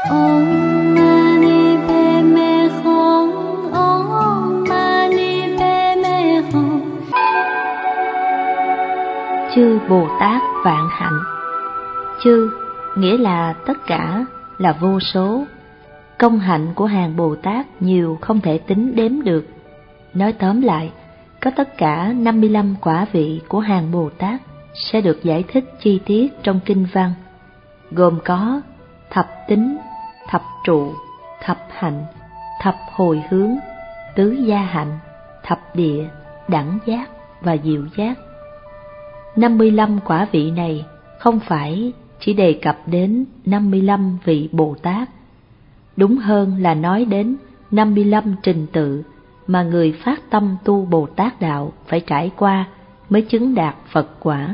Om Mani Padme Hum. Om Mani Padme Hum. Chư Bồ Tát vạn hạnh. Chư nghĩa là tất cả, là vô số. Công hạnh của hàng Bồ Tát nhiều không thể tính đếm được. Nói tóm lại, có tất cả 55 quả vị của hàng Bồ Tát sẽ được giải thích chi tiết trong kinh văn, gồm có thập tính, thập trụ, thập hạnh, thập hồi hướng, tứ gia hạnh, thập địa, đẳng giác và diệu giác. 55 quả vị này không phải chỉ đề cập đến 55 vị Bồ Tát, đúng hơn là nói đến 55 trình tự mà người phát tâm tu Bồ Tát đạo phải trải qua mới chứng đạt Phật quả.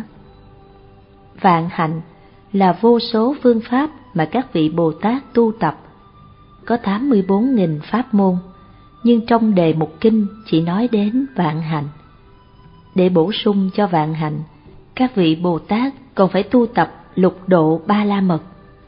Vạn hạnh là vô số phương pháp mà các vị Bồ Tát tu tập. Có 84.000 pháp môn, nhưng trong đề mục kinh chỉ nói đến vạn hạnh. Để bổ sung cho vạn hạnh, các vị Bồ Tát còn phải tu tập lục độ Ba La Mật.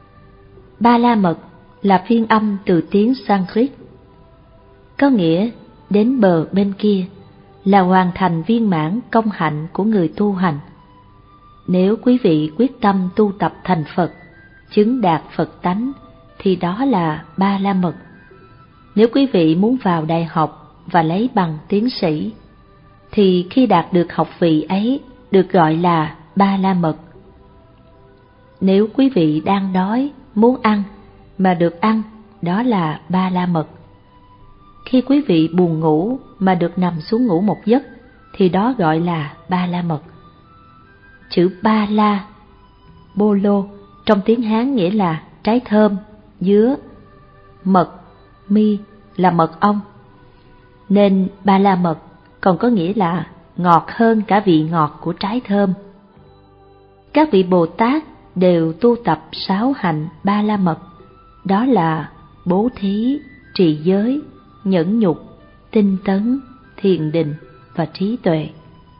Ba La Mật là phiên âm từ tiếng Sanskrit, có nghĩa đến bờ bên kia, là hoàn thành viên mãn công hạnh của người tu hành. Nếu quý vị quyết tâm tu tập thành Phật, chứng đạt Phật tánh, thì đó là Ba La Mật. Nếu quý vị muốn vào đại học và lấy bằng tiến sĩ, thì khi đạt được học vị ấy được gọi là Ba La Mật. Nếu quý vị đang đói, muốn ăn mà được ăn, đó là Ba La Mật. Khi quý vị buồn ngủ mà được nằm xuống ngủ một giấc, thì đó gọi là Ba La Mật. Chữ Ba La, Bô Lô, trong tiếng Hán nghĩa là trái thơm, dứa, mật, mi là mật ong. Nên Ba La Mật còn có nghĩa là ngọt hơn cả vị ngọt của trái thơm. Các vị Bồ Tát đều tu tập 6 hạnh Ba La Mật, đó là bố thí, trì giới, nhẫn nhục, tinh tấn, thiền định và trí tuệ.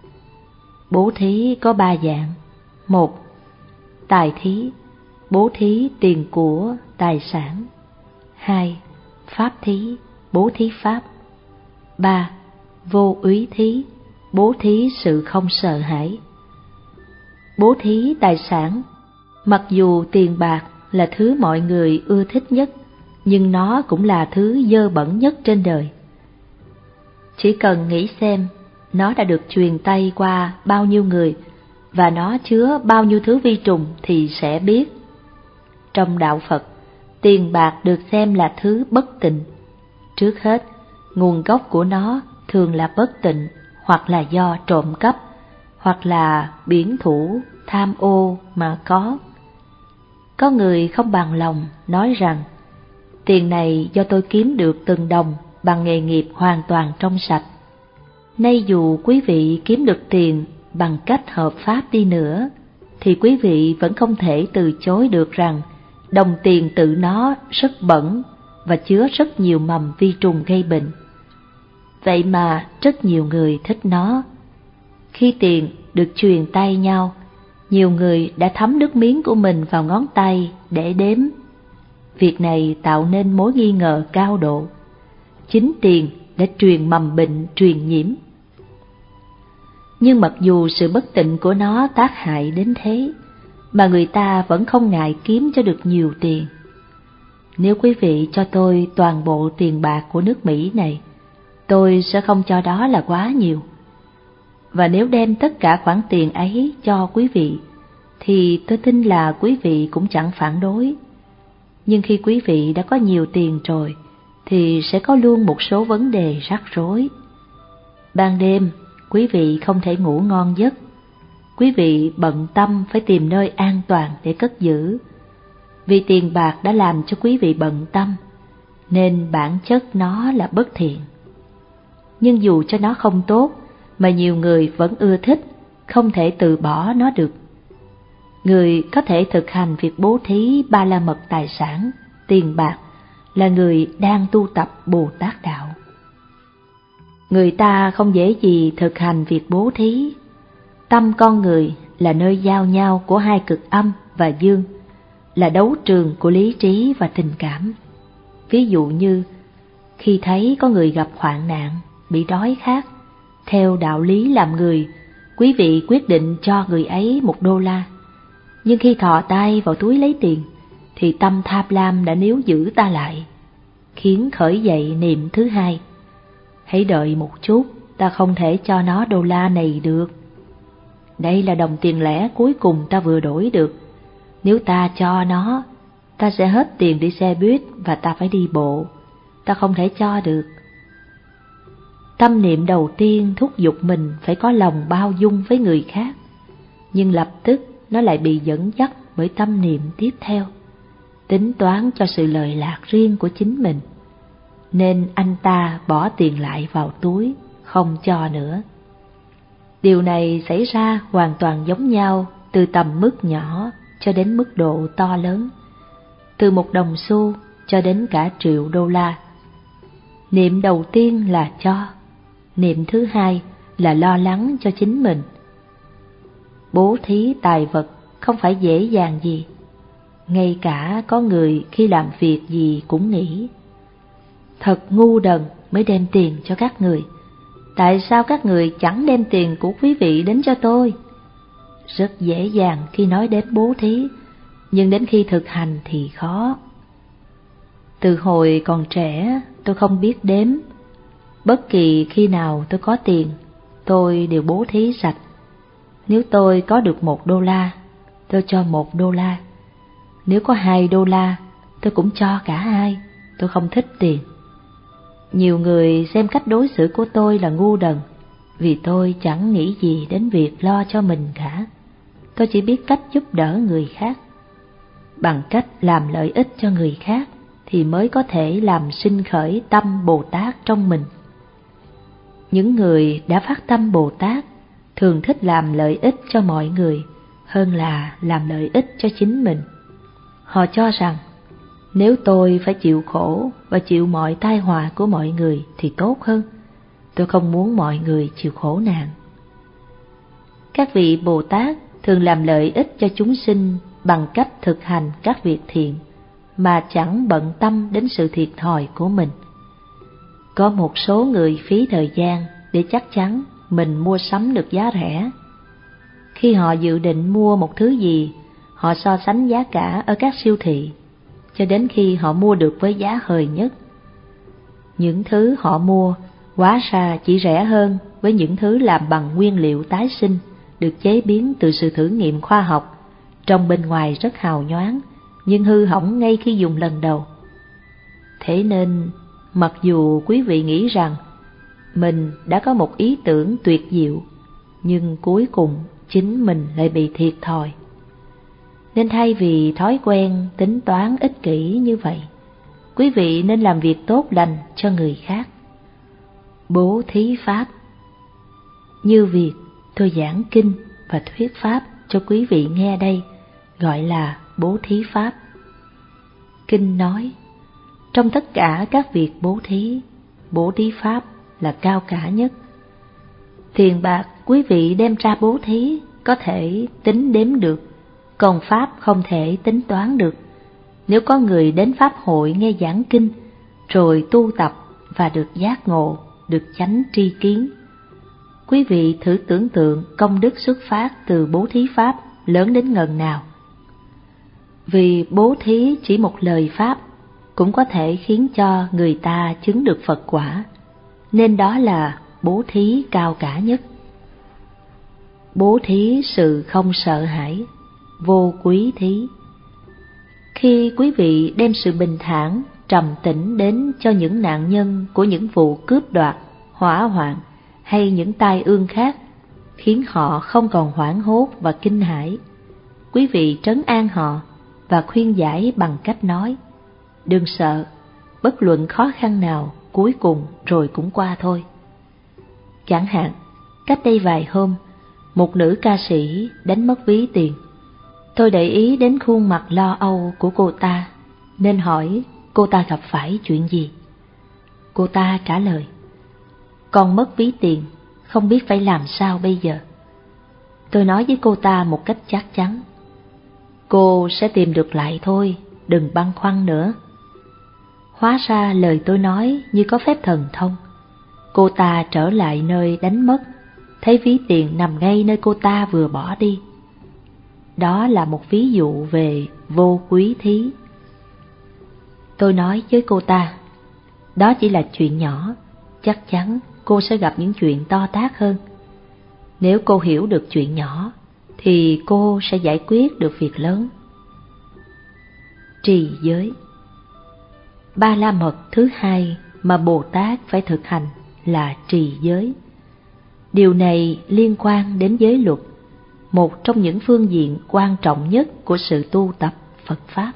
Bố thí có 3 dạng. 1. Tài thí, bố thí tiền của, tài sản. 2. Pháp thí, bố thí pháp. 3. Vô úy thí, bố thí sự không sợ hãi. Bố thí tài sản, mặc dù tiền bạc là thứ mọi người ưa thích nhất, nhưng nó cũng là thứ dơ bẩn nhất trên đời. Chỉ cần nghĩ xem, nó đã được truyền tay qua bao nhiêu người và nó chứa bao nhiêu thứ vi trùng thì sẽ biết. Trong đạo Phật, tiền bạc được xem là thứ bất tịnh. Trước hết, nguồn gốc của nó thường là bất tịnh, hoặc là do trộm cắp, hoặc là biển thủ, tham ô mà có. Có người không bằng lòng nói rằng, tiền này do tôi kiếm được từng đồng bằng nghề nghiệp hoàn toàn trong sạch. Nay dù quý vị kiếm được tiền bằng cách hợp pháp đi nữa, thì quý vị vẫn không thể từ chối được rằng đồng tiền tự nó rất bẩn và chứa rất nhiều mầm vi trùng gây bệnh. Vậy mà rất nhiều người thích nó. Khi tiền được truyền tay nhau, nhiều người đã thấm nước miếng của mình vào ngón tay để đếm. Việc này tạo nên mối nghi ngờ cao độ. Chính tiền đã truyền mầm bệnh truyền nhiễm. Nhưng mặc dù sự bất tịnh của nó tác hại đến thế, mà người ta vẫn không ngại kiếm cho được nhiều tiền. Nếu quý vị cho tôi toàn bộ tiền bạc của nước Mỹ này, tôi sẽ không cho đó là quá nhiều. Và nếu đem tất cả khoản tiền ấy cho quý vị, thì tôi tin là quý vị cũng chẳng phản đối. Nhưng khi quý vị đã có nhiều tiền rồi, thì sẽ có luôn một số vấn đề rắc rối. Ban đêm, quý vị không thể ngủ ngon giấc. Quý vị bận tâm phải tìm nơi an toàn để cất giữ. Vì tiền bạc đã làm cho quý vị bận tâm, nên bản chất nó là bất thiện. Nhưng dù cho nó không tốt, mà nhiều người vẫn ưa thích, không thể từ bỏ nó được. Người có thể thực hành việc bố thí Ba La Mật tài sản, tiền bạc, là người đang tu tập Bồ Tát đạo. Người ta không dễ gì thực hành việc bố thí. Tâm con người là nơi giao nhau của hai cực âm và dương, là đấu trường của lý trí và tình cảm. Ví dụ như khi thấy có người gặp hoạn nạn, bị đói khát, theo đạo lý làm người, quý vị quyết định cho người ấy $1. Nhưng khi thò tay vào túi lấy tiền, thì tâm tham lam đã níu giữ ta lại, khiến khởi dậy niệm thứ hai: hãy đợi một chút, ta không thể cho nó $1 này được. Đây là đồng tiền lẻ cuối cùng ta vừa đổi được. Nếu ta cho nó, ta sẽ hết tiền đi xe buýt và ta phải đi bộ. Ta không thể cho được. Tâm niệm đầu tiên thúc giục mình phải có lòng bao dung với người khác, nhưng lập tức nó lại bị dẫn dắt bởi tâm niệm tiếp theo, tính toán cho sự lợi lạc riêng của chính mình. Nên anh ta bỏ tiền lại vào túi, không cho nữa. Điều này xảy ra hoàn toàn giống nhau từ tầm mức nhỏ cho đến mức độ to lớn, từ $1 xu cho đến cả $1.000.000. Niệm đầu tiên là cho, niệm thứ hai là lo lắng cho chính mình. Bố thí tài vật không phải dễ dàng gì. Ngay cả có người khi làm việc gì cũng nghĩ: thật ngu đần mới đem tiền cho các người. Tại sao các người chẳng đem tiền của quý vị đến cho tôi? Rất dễ dàng khi nói đến bố thí, nhưng đến khi thực hành thì khó. Từ hồi còn trẻ, tôi không biết đếm. Bất kỳ khi nào tôi có tiền, tôi đều bố thí sạch. Nếu tôi có được $1, tôi cho $1. Nếu có $2, tôi cũng cho cả hai. Tôi không thích tiền. Nhiều người xem cách đối xử của tôi là ngu đần, vì tôi chẳng nghĩ gì đến việc lo cho mình cả. Tôi chỉ biết cách giúp đỡ người khác. Bằng cách làm lợi ích cho người khác thì mới có thể làm sinh khởi tâm Bồ Tát trong mình. Những người đã phát tâm Bồ Tát thường thích làm lợi ích cho mọi người hơn là làm lợi ích cho chính mình. Họ cho rằng nếu tôi phải chịu khổ và chịu mọi tai họa của mọi người thì tốt hơn. Tôi không muốn mọi người chịu khổ nạn. Các vị Bồ Tát thường làm lợi ích cho chúng sinh bằng cách thực hành các việc thiện mà chẳng bận tâm đến sự thiệt thòi của mình. Có một số người phí thời gian để chắc chắn mình mua sắm được giá rẻ. Khi họ dự định mua một thứ gì, họ so sánh giá cả ở các siêu thị, cho đến khi họ mua được với giá hời nhất. Những thứ họ mua hóa ra chỉ rẻ hơn với những thứ làm bằng nguyên liệu tái sinh, được chế biến từ sự thử nghiệm khoa học, trông bên ngoài rất hào nhoáng, nhưng hư hỏng ngay khi dùng lần đầu. Thế nên, mặc dù quý vị nghĩ rằng mình đã có một ý tưởng tuyệt diệu, nhưng cuối cùng chính mình lại bị thiệt thòi. Nên thay vì thói quen tính toán ích kỷ như vậy, quý vị nên làm việc tốt lành cho người khác. Bố thí pháp, như việc tôi giảng kinh và thuyết pháp cho quý vị nghe đây, gọi là bố thí pháp. Kinh nói, trong tất cả các việc bố thí pháp là cao cả nhất. Tiền bạc quý vị đem ra bố thí có thể tính đếm được, còn pháp không thể tính toán được. Nếu có người đến pháp hội nghe giảng kinh, rồi tu tập và được giác ngộ, được chánh tri kiến, quý vị thử tưởng tượng công đức xuất phát từ bố thí pháp lớn đến ngần nào. Vì bố thí chỉ một lời pháp cũng có thể khiến cho người ta chứng được Phật quả, nên đó là bố thí cao cả nhất. Bố thí sự không sợ hãi, vô quý thí. Khi quý vị đem sự bình thản, trầm tĩnh đến cho những nạn nhân của những vụ cướp đoạt, hỏa hoạn hay những tai ương khác, khiến họ không còn hoảng hốt và kinh hãi, quý vị trấn an họ và khuyên giải bằng cách nói: đừng sợ, bất luận khó khăn nào cuối cùng rồi cũng qua thôi. Chẳng hạn, cách đây vài hôm, một nữ ca sĩ đánh mất ví tiền. Tôi để ý đến khuôn mặt lo âu của cô ta, nên hỏi cô ta gặp phải chuyện gì. Cô ta trả lời: con mất ví tiền, không biết phải làm sao bây giờ. Tôi nói với cô ta một cách chắc chắn: Cô sẽ tìm được lại thôi, đừng băn khoăn nữa. Hóa ra lời tôi nói như có phép thần thông. Cô ta trở lại nơi đánh mất, thấy ví tiền nằm ngay nơi cô ta vừa bỏ đi. Đó là một ví dụ về vô quý thí. Tôi nói với cô ta, đó chỉ là chuyện nhỏ, chắc chắn cô sẽ gặp những chuyện to tát hơn. Nếu cô hiểu được chuyện nhỏ, thì cô sẽ giải quyết được việc lớn. Trì giới. Ba la mật thứ hai mà Bồ Tát phải thực hành là trì giới. Điều này liên quan đến giới luật, một trong những phương diện quan trọng nhất của sự tu tập Phật Pháp.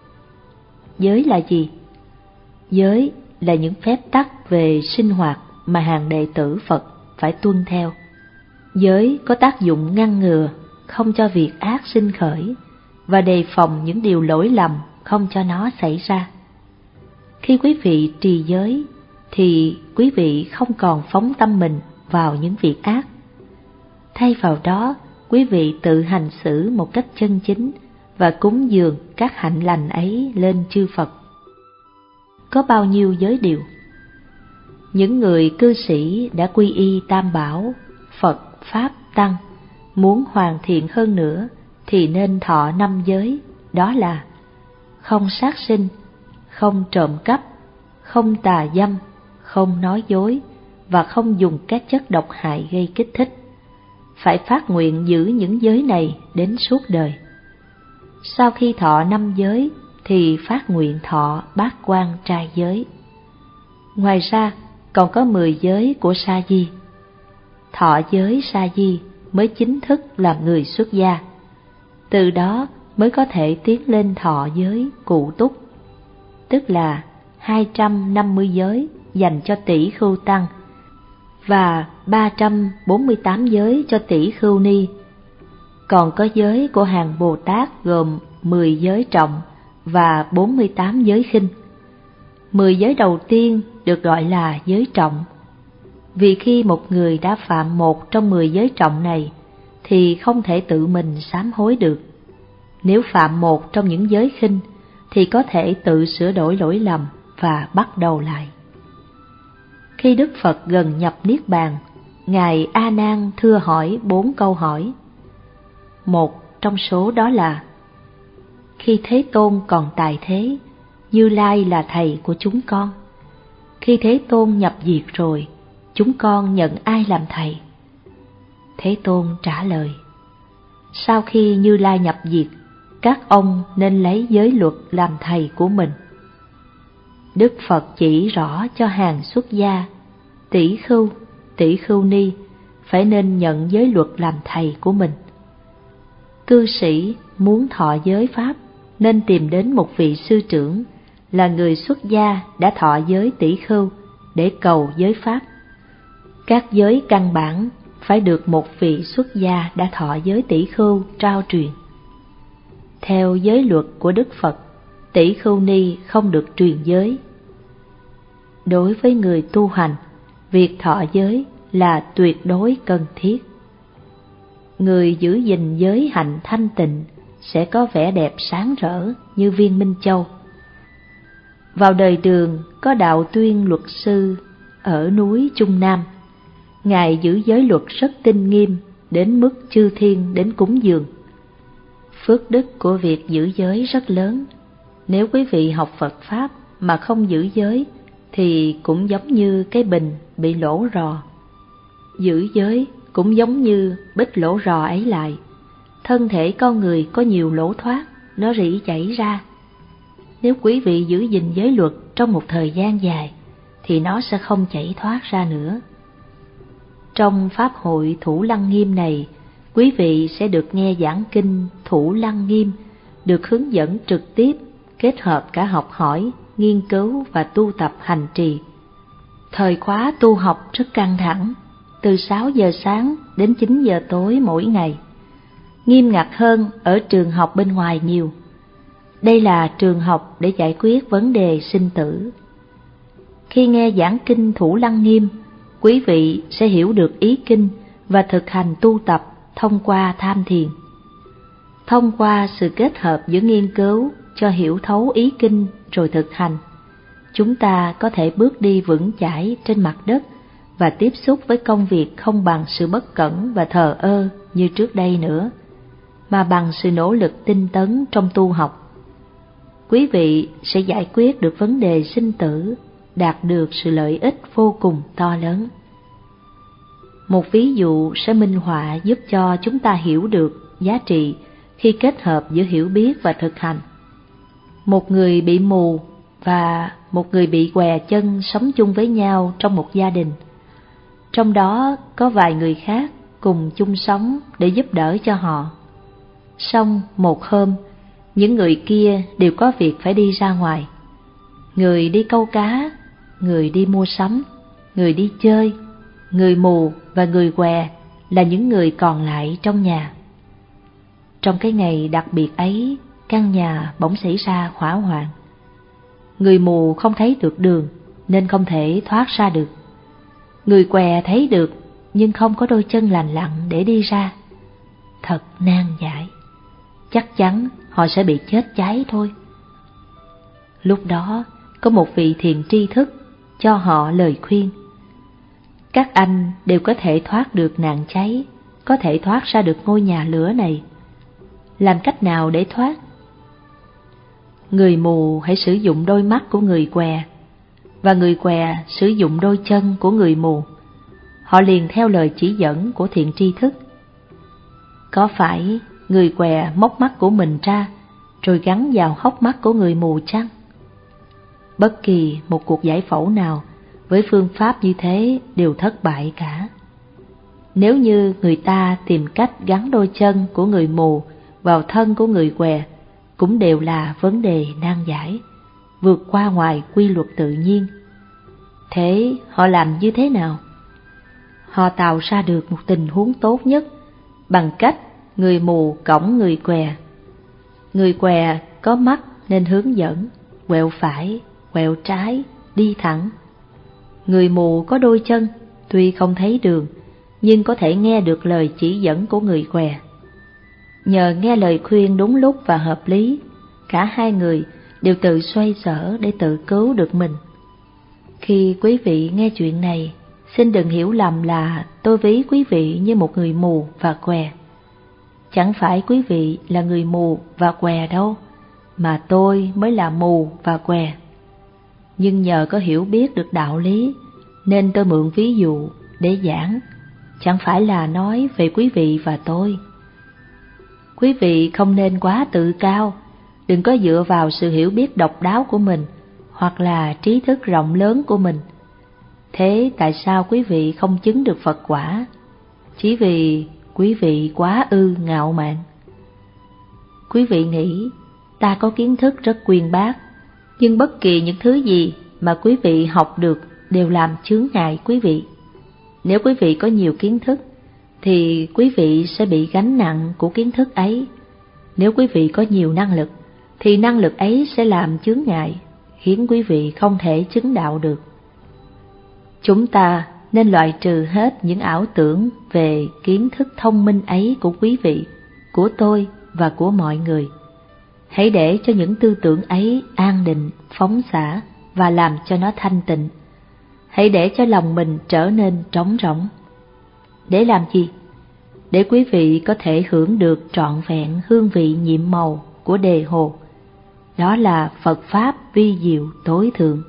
Giới là gì? Giới là những phép tắc về sinh hoạt mà hàng đệ tử Phật phải tuân theo. Giới có tác dụng ngăn ngừa, không cho việc ác sinh khởi, và đề phòng những điều lỗi lầm không cho nó xảy ra. Khi quý vị trì giới, thì quý vị không còn phóng tâm mình vào những việc ác. Thay vào đó, quý vị tự hành xử một cách chân chính và cúng dường các hạnh lành ấy lên chư Phật. Có bao nhiêu giới điều? Những người cư sĩ đã quy y Tam Bảo, Phật, Pháp, Tăng, muốn hoàn thiện hơn nữa thì nên thọ 5 giới, đó là không sát sinh, không trộm cắp, không tà dâm, không nói dối và không dùng các chất độc hại gây kích thích. Phải phát nguyện giữ những giới này đến suốt đời. Sau khi thọ 5 giới thì phát nguyện thọ bát quan trai giới. Ngoài ra còn có 10 giới của sa di. Thọ giới sa di mới chính thức làm người xuất gia. Từ đó mới có thể tiến lên thọ giới cụ túc, tức là 250 giới dành cho tỷ khưu tăng và 348 giới cho tỷ khưu ni. Còn có giới của hàng Bồ Tát gồm 10 giới trọng và 48 giới khinh. 10 giới đầu tiên được gọi là giới trọng, vì khi một người đã phạm một trong 10 giới trọng này thì không thể tự mình sám hối được. Nếu phạm một trong những giới khinh thì có thể tự sửa đổi lỗi lầm và bắt đầu lại. Khi Đức Phật gần nhập Niết Bàn, Ngài A Nan thưa hỏi 4 câu hỏi. Một trong số đó là: khi Thế Tôn còn tại thế, Như Lai là thầy của chúng con. Khi Thế Tôn nhập diệt rồi, chúng con nhận ai làm thầy? Thế Tôn trả lời: sau khi Như Lai nhập diệt, các ông nên lấy giới luật làm thầy của mình. Đức Phật chỉ rõ cho hàng xuất gia, tỷ khưu ni phải nên nhận giới luật làm thầy của mình. Cư sĩ muốn thọ giới Pháp nên tìm đến một vị sư trưởng là người xuất gia đã thọ giới tỷ khưu để cầu giới Pháp. Các giới căn bản phải được một vị xuất gia đã thọ giới tỷ khưu trao truyền. Theo giới luật của Đức Phật, tỷ khưu ni không được truyền giới. Đối với người tu hành, việc thọ giới là tuyệt đối cần thiết. Người giữ gìn giới hạnh thanh tịnh sẽ có vẻ đẹp sáng rỡ như viên minh châu. Vào đời Đường có Đạo Tuyên luật sư ở núi Trung Nam. Ngài giữ giới luật rất tinh nghiêm đến mức chư thiên đến cúng dường. Phước đức của việc giữ giới rất lớn. Nếu quý vị học Phật Pháp mà không giữ giới thì cũng giống như cái bình bị lỗ rò. Giữ giới cũng giống như bít lỗ rò ấy lại. Thân thể con người có nhiều lỗ thoát, nó rỉ chảy ra. Nếu quý vị giữ gìn giới luật trong một thời gian dài thì nó sẽ không chảy thoát ra nữa. Trong Pháp hội Thủ Lăng Nghiêm này, quý vị sẽ được nghe giảng kinh Thủ Lăng Nghiêm, được hướng dẫn trực tiếp, kết hợp cả học hỏi, nghiên cứu và tu tập hành trì. Thời khóa tu học rất căng thẳng, từ 6 giờ sáng đến 9 giờ tối mỗi ngày. Nghiêm ngặt hơn ở trường học bên ngoài nhiều. Đây là trường học để giải quyết vấn đề sinh tử. Khi nghe giảng kinh Thủ Lăng Nghiêm, quý vị sẽ hiểu được ý kinh và thực hành tu tập thông qua tham thiền. Thông qua sự kết hợp giữa nghiên cứu cho hiểu thấu ý kinh rồi thực hành, chúng ta có thể bước đi vững chãi trên mặt đất và tiếp xúc với công việc không bằng sự bất cẩn và thờ ơ như trước đây nữa, mà bằng sự nỗ lực tinh tấn trong tu học. Quý vị sẽ giải quyết được vấn đề sinh tử, đạt được sự lợi ích vô cùng to lớn. Một ví dụ sẽ minh họa giúp cho chúng ta hiểu được giá trị khi kết hợp giữa hiểu biết và thực hành. Một người bị mù và một người bị què chân sống chung với nhau trong một gia đình. Trong đó có vài người khác cùng chung sống để giúp đỡ cho họ. Song một hôm, những người kia đều có việc phải đi ra ngoài. Người đi câu cá, người đi mua sắm, người đi chơi, người mù và người què là những người còn lại trong nhà. Trong cái ngày đặc biệt ấy, căn nhà bỗng xảy ra hỏa hoạn. Người mù không thấy được đường nên không thể thoát ra được. Người què thấy được nhưng không có đôi chân lành lặn để đi ra. Thật nan giải. Chắc chắn họ sẽ bị chết cháy thôi. Lúc đó có một vị thiện tri thức cho họ lời khuyên. Các anh đều có thể thoát được nạn cháy, có thể thoát ra được ngôi nhà lửa này. Làm cách nào để thoát? Người mù hãy sử dụng đôi mắt của người què, và người què sử dụng đôi chân của người mù. Họ liền theo lời chỉ dẫn của thiện tri thức. Có phải người què móc mắt của mình ra rồi gắn vào hốc mắt của người mù chăng? Bất kỳ một cuộc giải phẫu nào với phương pháp như thế đều thất bại cả. Nếu như người ta tìm cách gắn đôi chân của người mù vào thân của người què, cũng đều là vấn đề nan giải, vượt qua ngoài quy luật tự nhiên. Thế họ làm như thế nào? Họ tạo ra được một tình huống tốt nhất bằng cách người mù cõng người què. Người què có mắt nên hướng dẫn, quẹo phải, quẹo trái, đi thẳng. Người mù có đôi chân, tuy không thấy đường, nhưng có thể nghe được lời chỉ dẫn của người què. Nhờ nghe lời khuyên đúng lúc và hợp lý, cả hai người đều tự xoay sở để tự cứu được mình. Khi quý vị nghe chuyện này, xin đừng hiểu lầm là tôi ví quý vị như một người mù và què. Chẳng phải quý vị là người mù và què đâu, mà tôi mới là mù và què. Nhưng nhờ có hiểu biết được đạo lý, nên tôi mượn ví dụ để giảng, chẳng phải là nói về quý vị và tôi. Quý vị không nên quá tự cao, đừng có dựa vào sự hiểu biết độc đáo của mình hoặc là trí thức rộng lớn của mình. Thế tại sao quý vị không chứng được Phật quả? Chỉ vì quý vị quá ngạo mạn. Quý vị nghĩ ta có kiến thức rất uyên bác, nhưng bất kỳ những thứ gì mà quý vị học được đều làm chướng ngại quý vị. Nếu quý vị có nhiều kiến thức, thì quý vị sẽ bị gánh nặng của kiến thức ấy. Nếu quý vị có nhiều năng lực, thì năng lực ấy sẽ làm chướng ngại, khiến quý vị không thể chứng đạo được. Chúng ta nên loại trừ hết những ảo tưởng về kiến thức thông minh ấy của quý vị, của tôi và của mọi người. Hãy để cho những tư tưởng ấy an định, phóng xả và làm cho nó thanh tịnh. Hãy để cho lòng mình trở nên trống rỗng. Để làm gì? Để quý vị có thể hưởng được trọn vẹn hương vị nhiệm màu của đề hồ. Đó là Phật Pháp vi diệu tối thượng.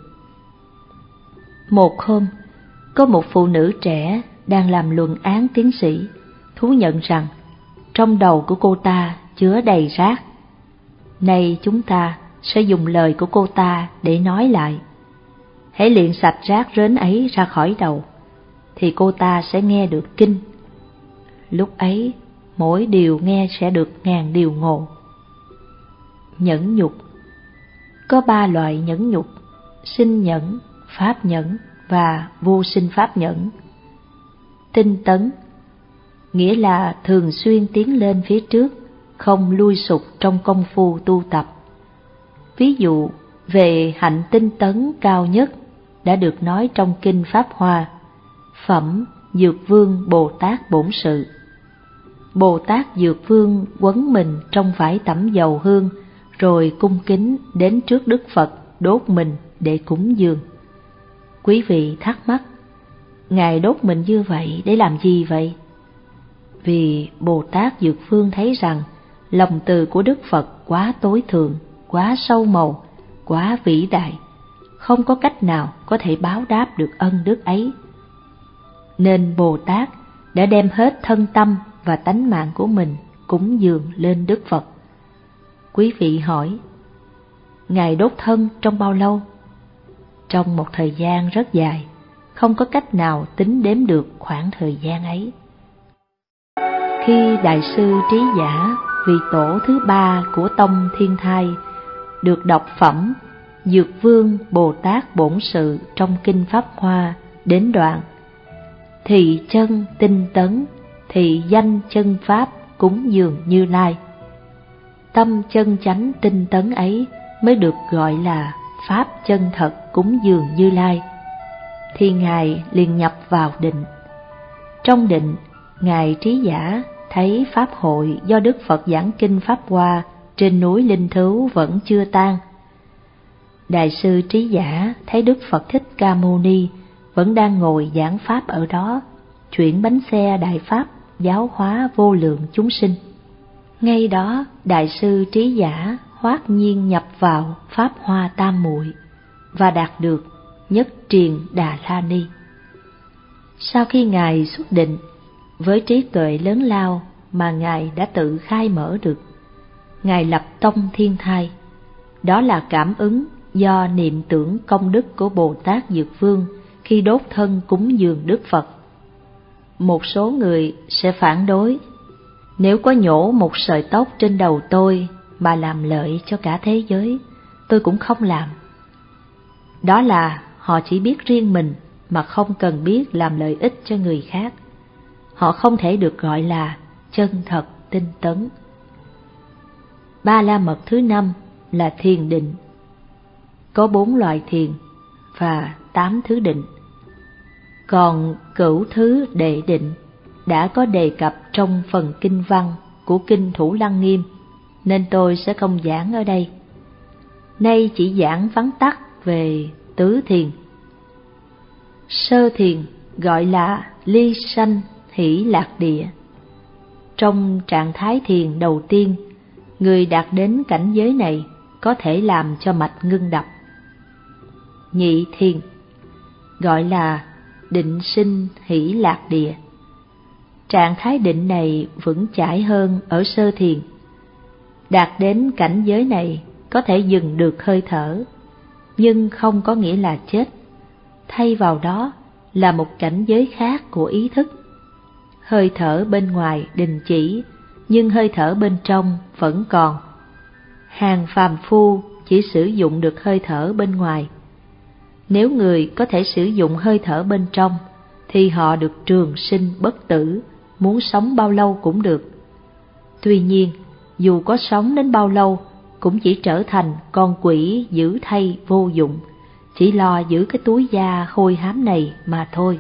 Một hôm, có một phụ nữ trẻ đang làm luận án tiến sĩ, thú nhận rằng trong đầu của cô ta chứa đầy rác. Nay chúng ta sẽ dùng lời của cô ta để nói lại. Hãy luyện sạch rác rến ấy ra khỏi đầu, thì cô ta sẽ nghe được kinh. Lúc ấy, mỗi điều nghe sẽ được ngàn điều ngộ. Nhẫn nhục. Có 3 loại nhẫn nhục: sinh nhẫn, pháp nhẫn và vô sinh pháp nhẫn. Tinh tấn nghĩa là thường xuyên tiến lên phía trước, không lui sụt trong công phu tu tập. Ví dụ về hạnh tinh tấn cao nhất đã được nói trong Kinh Pháp Hoa, Phẩm Dược Vương Bồ Tát Bổn Sự. Bồ Tát Dược Vương quấn mình trong vải tẩm dầu hương, rồi cung kính đến trước Đức Phật đốt mình để cúng dường. Quý vị thắc mắc, Ngài đốt mình như vậy để làm gì vậy? Vì Bồ Tát Dược Vương thấy rằng lòng từ của Đức Phật quá tối thượng, quá sâu màu, quá vĩ đại, không có cách nào có thể báo đáp được ân đức ấy. Nên Bồ Tát đã đem hết thân tâm và tánh mạng của mình cúng dường lên Đức Phật. Quý vị hỏi, Ngài đốt thân trong bao lâu? Trong một thời gian rất dài, không có cách nào tính đếm được khoảng thời gian ấy. Khi Đại sư Trí Giả, vị tổ thứ ba của tông Thiên Thai, được đọc phẩm Dược Vương Bồ Tát Bổn Sự trong Kinh Pháp Hoa đến đoạn thị chân tinh tấn, thị danh chân pháp cúng dường Như Lai, tâm chân chánh tinh tấn ấy mới được gọi là pháp chân thật cúng dường Như Lai, thì Ngài liền nhập vào định. Trong định, Ngài Trí Giả thấy pháp hội do Đức Phật giảng kinh Pháp Hoa trên núi Linh Thứu vẫn chưa tan. Đại sư Trí Giả thấy Đức Phật Thích Ca Mâu Ni vẫn đang ngồi giảng pháp ở đó, chuyển bánh xe đại pháp giáo hóa vô lượng chúng sinh. Ngay đó, Đại sư Trí Giả hoát nhiên nhập vào Pháp Hoa Tam Muội và đạt được Nhất Triền Đà La Ni. Sau khi Ngài xuất định, với trí tuệ lớn lao mà Ngài đã tự khai mở được, Ngài lập tông Thiên Thai. Đó là cảm ứng do niệm tưởng công đức của Bồ Tát Dược Vương khi đốt thân cúng dường Đức Phật. Một số người sẽ phản đối, nếu có nhổ một sợi tóc trên đầu tôi mà làm lợi cho cả thế giới, tôi cũng không làm. Đó là họ chỉ biết riêng mình mà không cần biết làm lợi ích cho người khác. Họ không thể được gọi là chân thật tinh tấn. Ba la mật thứ 5 là thiền định. Có 4 loại thiền và 8 thứ định. Còn cửu thứ đệ định đã có đề cập trong phần kinh văn của Kinh Thủ Lăng Nghiêm, nên tôi sẽ không giảng ở đây. Nay chỉ giảng vắn tắt về tứ thiền. Sơ thiền gọi là ly sanh hỷ lạc địa. Trong trạng thái thiền đầu tiên, người đạt đến cảnh giới này có thể làm cho mạch ngưng đập. Nhị thiền gọi là định sinh hỷ lạc địa. Trạng thái định này vững chãi hơn ở sơ thiền. Đạt đến cảnh giới này có thể dừng được hơi thở, nhưng không có nghĩa là chết. Thay vào đó là một cảnh giới khác của ý thức. Hơi thở bên ngoài đình chỉ, nhưng hơi thở bên trong vẫn còn. Hàng phàm phu chỉ sử dụng được hơi thở bên ngoài. Nếu người có thể sử dụng hơi thở bên trong, thì họ được trường sinh bất tử, muốn sống bao lâu cũng được. Tuy nhiên, dù có sống đến bao lâu, cũng chỉ trở thành con quỷ dữ thay vô dụng, chỉ lo giữ cái túi da hôi hám này mà thôi.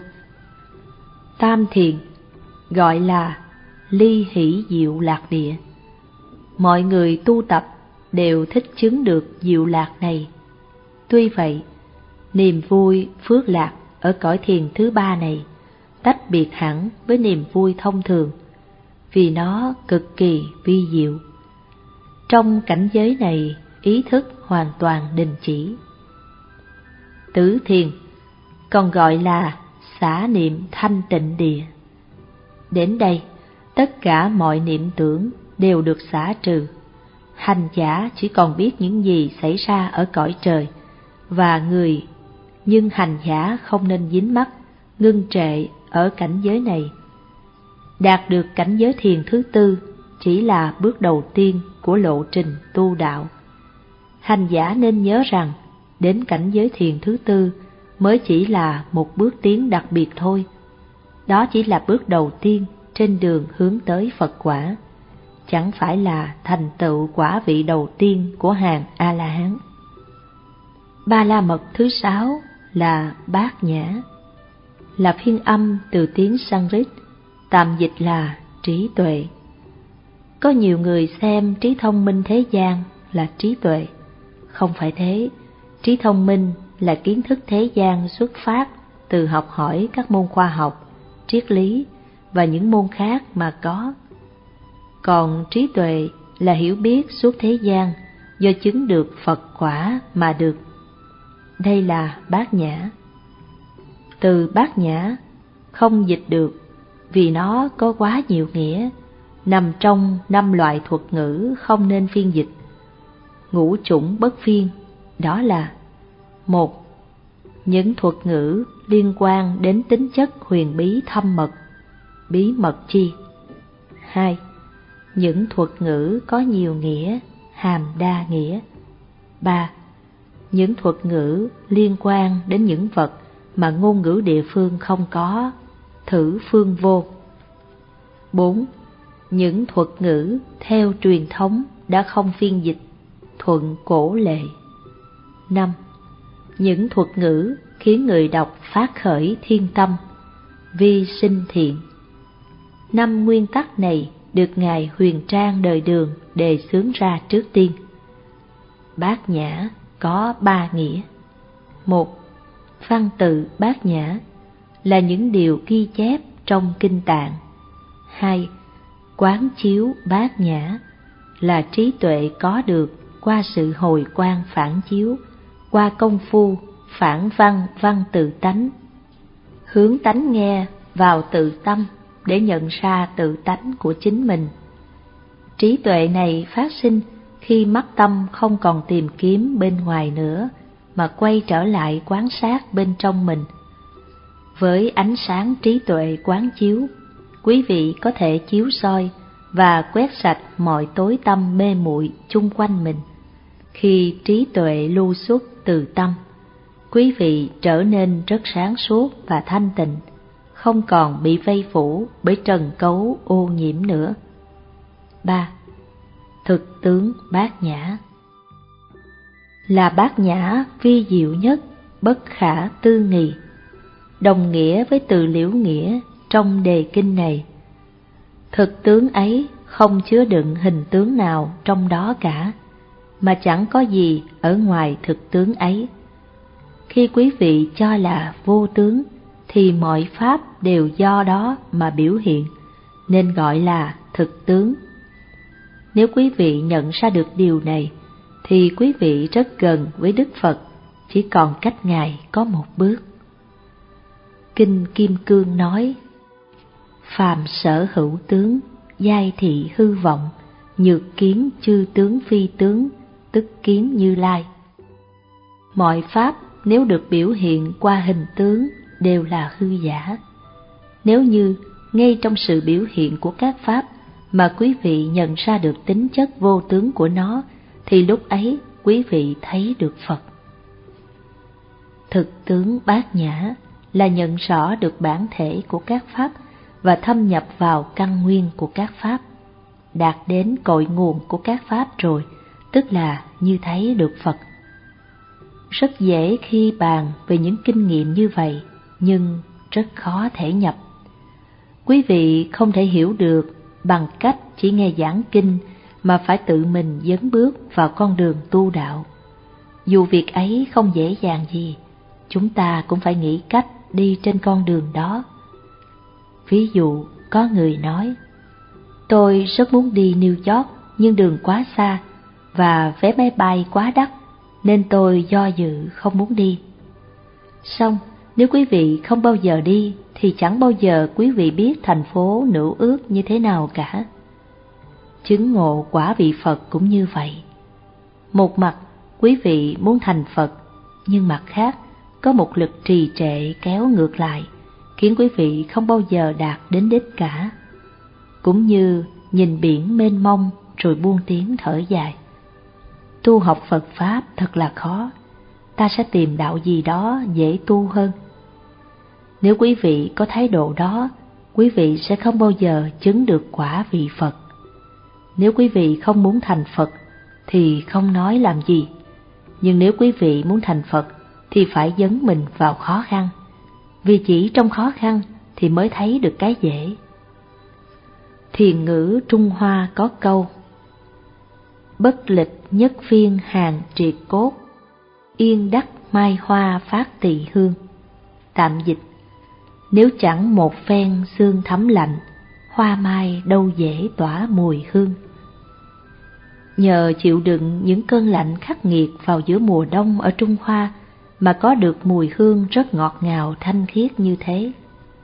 Tam thiền gọi là ly hỷ diệu lạc địa. Mọi người tu tập đều thích chứng được diệu lạc này. Tuy vậy, niềm vui phước lạc ở cõi thiền thứ 3 này tách biệt hẳn với niềm vui thông thường, vì nó cực kỳ vi diệu. Trong cảnh giới này, ý thức hoàn toàn đình chỉ. Tứ thiền còn gọi là xả niệm thanh tịnh địa. Đến đây, tất cả mọi niệm tưởng đều được xả trừ. Hành giả chỉ còn biết những gì xảy ra ở cõi trời và người, nhưng hành giả không nên dính mắc, ngưng trệ ở cảnh giới này. Đạt được cảnh giới thiền thứ 4 chỉ là bước đầu tiên của lộ trình tu đạo. Hành giả nên nhớ rằng đến cảnh giới thiền thứ 4 mới chỉ là một bước tiến đặc biệt thôi. Đó chỉ là bước đầu tiên trên đường hướng tới Phật quả, chẳng phải là thành tựu quả vị đầu tiên của hàng A-la-hán. Ba la mật thứ 6 là bát nhã, là phiên âm từ tiếng Sanskrit, tạm dịch là trí tuệ. Có nhiều người xem trí thông minh thế gian là trí tuệ. Không phải thế, trí thông minh là kiến thức thế gian xuất phát từ học hỏi các môn khoa học, triết lý và những môn khác mà có. Còn trí tuệ là hiểu biết suốt thế gian do chứng được Phật quả mà được. Đây là bát nhã. Từ bát nhã không dịch được vì nó có quá nhiều nghĩa, nằm trong 5 loại thuật ngữ không nên phiên dịch. Ngũ chủng bất phiên, đó là: 1. Những thuật ngữ liên quan đến tính chất huyền bí thâm mật, bí mật chi. 2. Những thuật ngữ có nhiều nghĩa, hàm đa nghĩa. 3. Những thuật ngữ liên quan đến những vật mà ngôn ngữ địa phương không có, thử phương vô. 4. Những thuật ngữ theo truyền thống đã không phiên dịch, thuận cổ lệ. 5. Những thuật ngữ khiến người đọc phát khởi thiên tâm, vi sinh thiện. 5 nguyên tắc này được Ngài Huyền Trang Đời Đường đề xướng ra trước tiên. Bát nhã có 3 nghĩa. 1. Văn tự bát nhã là những điều ghi chép trong kinh tạng. 2. Quán chiếu bát nhã là trí tuệ có được qua sự hồi quang phản chiếu, qua công phu phản văn văn tự tánh, hướng tánh nghe vào tự tâm để nhận ra tự tánh của chính mình. Trí tuệ này phát sinh khi mắt tâm không còn tìm kiếm bên ngoài nữa, mà quay trở lại quan sát bên trong mình. Với ánh sáng trí tuệ quán chiếu, quý vị có thể chiếu soi và quét sạch mọi tối tăm mê muội chung quanh mình. Khi trí tuệ lưu xuất từ tâm, quý vị trở nên rất sáng suốt và thanh tịnh, không còn bị vây phủ bởi trần cấu ô nhiễm nữa. 3. Thực tướng bát nhã là bát nhã vi diệu nhất, bất khả tư nghị, đồng nghĩa với từ liễu nghĩa trong đề kinh này. Thực tướng ấy không chứa đựng hình tướng nào trong đó cả, mà chẳng có gì ở ngoài thực tướng ấy. Khi quý vị cho là vô tướng, thì mọi pháp đều do đó mà biểu hiện, nên gọi là thực tướng. Nếu quý vị nhận ra được điều này, thì quý vị rất gần với Đức Phật, chỉ còn cách Ngài có một bước. Kinh Kim Cương nói: phàm sở hữu tướng, giai thị hư vọng, nhược kiến chư tướng phi tướng, tức kiến Như Lai. Mọi pháp nếu được biểu hiện qua hình tướng đều là hư giả. Nếu như ngay trong sự biểu hiện của các pháp mà quý vị nhận ra được tính chất vô tướng của nó, thì lúc ấy quý vị thấy được Phật. Thực tướng bát nhã là nhận rõ được bản thể của các pháp và thâm nhập vào căn nguyên của các pháp, đạt đến cội nguồn của các pháp rồi, tức là như thấy được Phật. Rất dễ khi bàn về những kinh nghiệm như vậy, nhưng rất khó thể nhập. Quý vị không thể hiểu được bằng cách chỉ nghe giảng kinh, mà phải tự mình dấn bước vào con đường tu đạo. Dù việc ấy không dễ dàng gì, chúng ta cũng phải nghĩ cách đi trên con đường đó. Ví dụ, có người nói: tôi rất muốn đi New York nhưng đường quá xa và vé máy bay quá đắt, nên tôi do dự không muốn đi. Xong, nếu quý vị không bao giờ đi thì chẳng bao giờ quý vị biết thành phố nửa ước như thế nào cả. Chứng ngộ quả vị Phật cũng như vậy. Một mặt quý vị muốn thành Phật, nhưng mặt khác có một lực trì trệ kéo ngược lại, khiến quý vị không bao giờ đạt đến đích cả. Cũng như nhìn biển mênh mông rồi buông tiếng thở dài. Tu học Phật Pháp thật là khó, ta sẽ tìm đạo gì đó dễ tu hơn. Nếu quý vị có thái độ đó, quý vị sẽ không bao giờ chứng được quả vị Phật. Nếu quý vị không muốn thành Phật thì không nói làm gì, nhưng nếu quý vị muốn thành Phật thì phải dấn mình vào khó khăn, vì chỉ trong khó khăn thì mới thấy được cái dễ. Thiền ngữ Trung Hoa có câu: bất lịch nhất phiên hàng triệt cốt, yên đắc mai hoa phát tỳ hương. Tạm dịch: nếu chẳng một phen sương thấm lạnh, hoa mai đâu dễ tỏa mùi hương. Nhờ chịu đựng những cơn lạnh khắc nghiệt vào giữa mùa đông ở Trung Hoa mà có được mùi hương rất ngọt ngào thanh khiết như thế.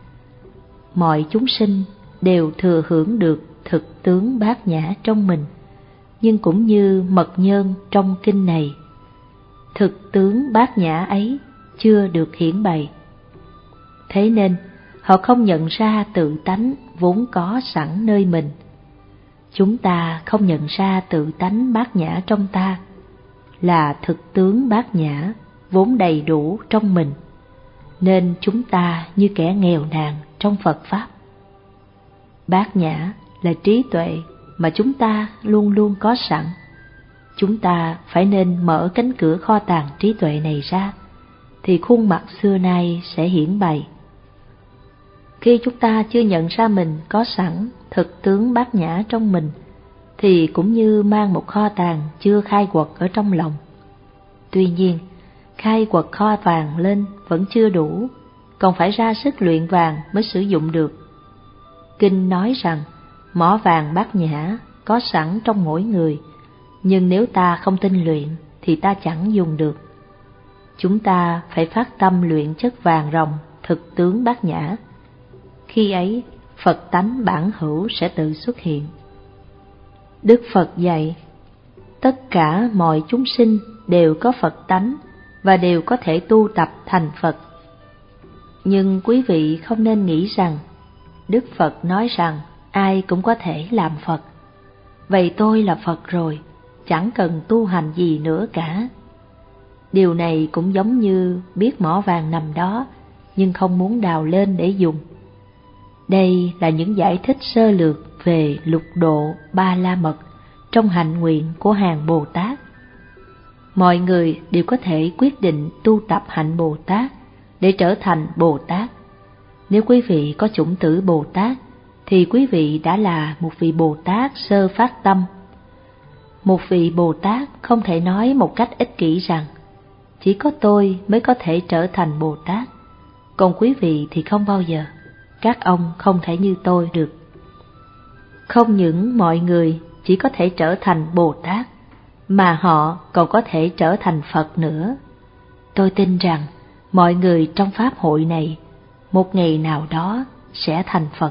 Mọi chúng sinh đều thừa hưởng được thực tướng bát nhã trong mình, nhưng cũng như mật nhơn trong kinh này, thực tướng bát nhã ấy chưa được hiển bày. Thế nên họ không nhận ra tự tánh vốn có sẵn nơi mình. Chúng ta không nhận ra tự tánh bát nhã trong ta, là thực tướng bát nhã vốn đầy đủ trong mình, nên chúng ta như kẻ nghèo nàn trong Phật Pháp. Bát nhã là trí tuệ mà chúng ta luôn luôn có sẵn. Chúng ta phải nên mở cánh cửa kho tàng trí tuệ này ra, thì khuôn mặt xưa nay sẽ hiển bày. Khi chúng ta chưa nhận ra mình có sẵn thực tướng bát nhã trong mình, thì cũng như mang một kho tàng chưa khai quật ở trong lòng. Tuy nhiên, khai quật kho vàng lên vẫn chưa đủ, còn phải ra sức luyện vàng mới sử dụng được. Kinh nói rằng mỏ vàng bát nhã có sẵn trong mỗi người, nhưng nếu ta không tinh luyện thì ta chẳng dùng được. Chúng ta phải phát tâm luyện chất vàng ròng thực tướng bát nhã. Khi ấy, Phật tánh bản hữu sẽ tự xuất hiện. Đức Phật dạy, tất cả mọi chúng sinh đều có Phật tánh và đều có thể tu tập thành Phật. Nhưng quý vị không nên nghĩ rằng Đức Phật nói rằng ai cũng có thể làm Phật. Vậy tôi là Phật rồi, chẳng cần tu hành gì nữa cả. Điều này cũng giống như biết mỏ vàng nằm đó, nhưng không muốn đào lên để dùng. Đây là những giải thích sơ lược về lục độ ba la mật trong hạnh nguyện của hàng Bồ Tát. Mọi người đều có thể quyết định tu tập hạnh Bồ Tát để trở thành Bồ Tát. Nếu quý vị có chủng tử Bồ Tát, thì quý vị đã là một vị Bồ Tát sơ phát tâm. Một vị Bồ Tát không thể nói một cách ích kỷ rằng chỉ có tôi mới có thể trở thành Bồ Tát, còn quý vị thì không bao giờ. Các ông không thể như tôi được. Không những mọi người chỉ có thể trở thành Bồ Tát, mà họ còn có thể trở thành Phật nữa. Tôi tin rằng mọi người trong pháp hội này một ngày nào đó sẽ thành Phật.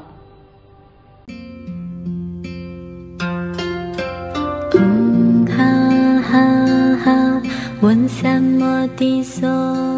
Ha ha ha, 问三摩地所